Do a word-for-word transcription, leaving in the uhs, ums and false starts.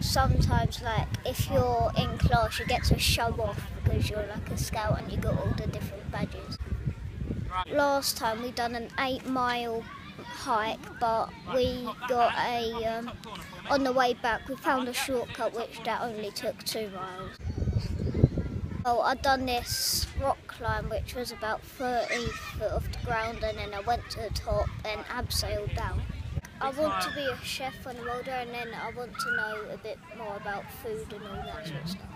sometimes, like, if you're in class, you get to show off because you're like a scout and you got all the different badges. Last time we done an eight mile hike, but we got a, um, on the way back we found a shortcut which that only took two miles. Well, I done this rock climb which was about thirty foot off the ground, and then I went to the top and abseiled down. I want to be a chef on the road, and then I want to know a bit more about food and all that sort of stuff.